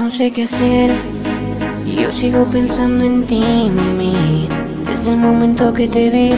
no sé qué hacer. Yo sigo pensando en ti, mami. Desde el momento que te vi,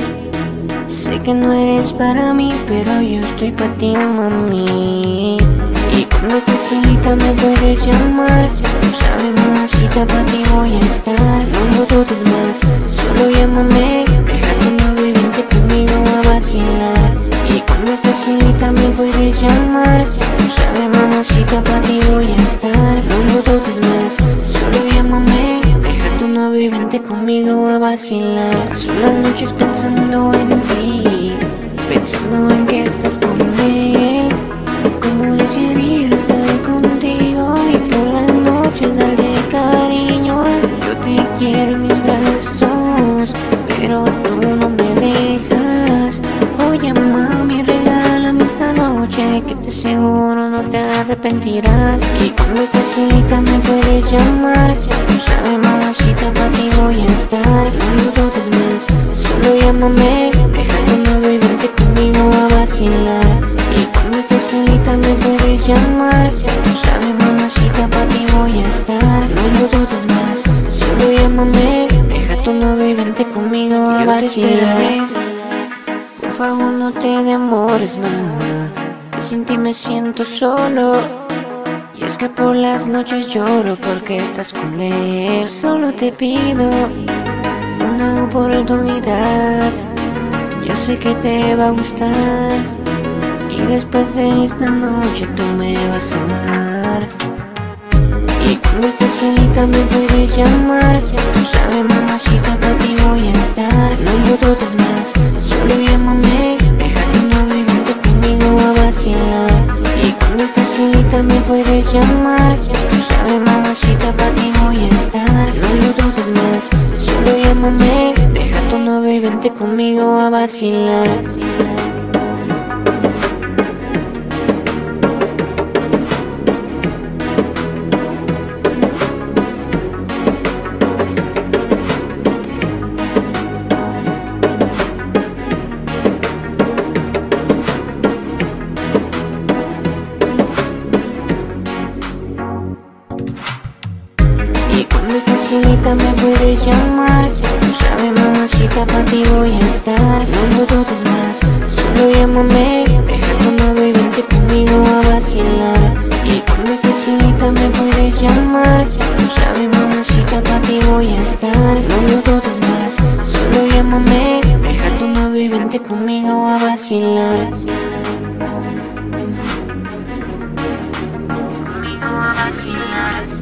sé que no eres para mí, pero yo estoy para ti, mami. Y cuando estés solita me puedes llamar. Tú sabes, mamacita, para ti voy a estar. No lo dudes más, solo llámame. Deja tu novio y vente conmigo a vacilar. Y cuando estés solita me puedes llamar. Tú sabes, mamacita, para ti voy a estar. No lo dudes más, solo llámame. Deja tu novio y vente conmigo a vacilar. Paso las noches pensando en ti, pensando en que estás con él. Como desearía estar contigo y por las noches darte cariño. Yo te quiero en mis brazos, pero tú no me dejas. Oye, mami, regálame esta noche, que te seguro no te arrepentirás. Y cuando estés solita me puedes llamar. Tú sabes, mamacita, para ti voy a estar. No lo dudes más, solo llámame. Deja tu novio y vente conmigo a vacilar. Y cuando estés solita me puedes llamar. Tú sabes, mamacita, para ti voy a estar. No lo dudes más, solo llámame. Deja tu novio y vente conmigo a vacilar. Por favor, no te demores más, que sin ti me siento solo. Y es que por las noches lloro porque estás con él. Solo te pido una oportunidad, yo sé que te va a gustar. Y después de esta noche tú me vas a amar. Y cuando estés solita me puedes llamar. Tú sabes, mamacita, para ti voy a estar. No lo dudes más, solo llámame. Deja tu novio y vente conmigo a vacilar. Y cuando estés solita me puedes llamar. Tú sabes, mamacita, para ti voy a estar. No lo dudes más, solo llámame. Deja tu novio y vente conmigo a vacilar. Y cuando estés solita me puedes llamar. Tú sabes, mamacita, para ti voy a estar. No lo dudes más, solo llámame. Deja tu novio y vente conmigo a vacilar. Y cuando estés solita me puedes llamar. Tú sabes, mamacita, para ti voy a estar. No lo dudes más, solo llámame. Deja tu novio y vente conmigo a vacilar. Conmigo a vacilar.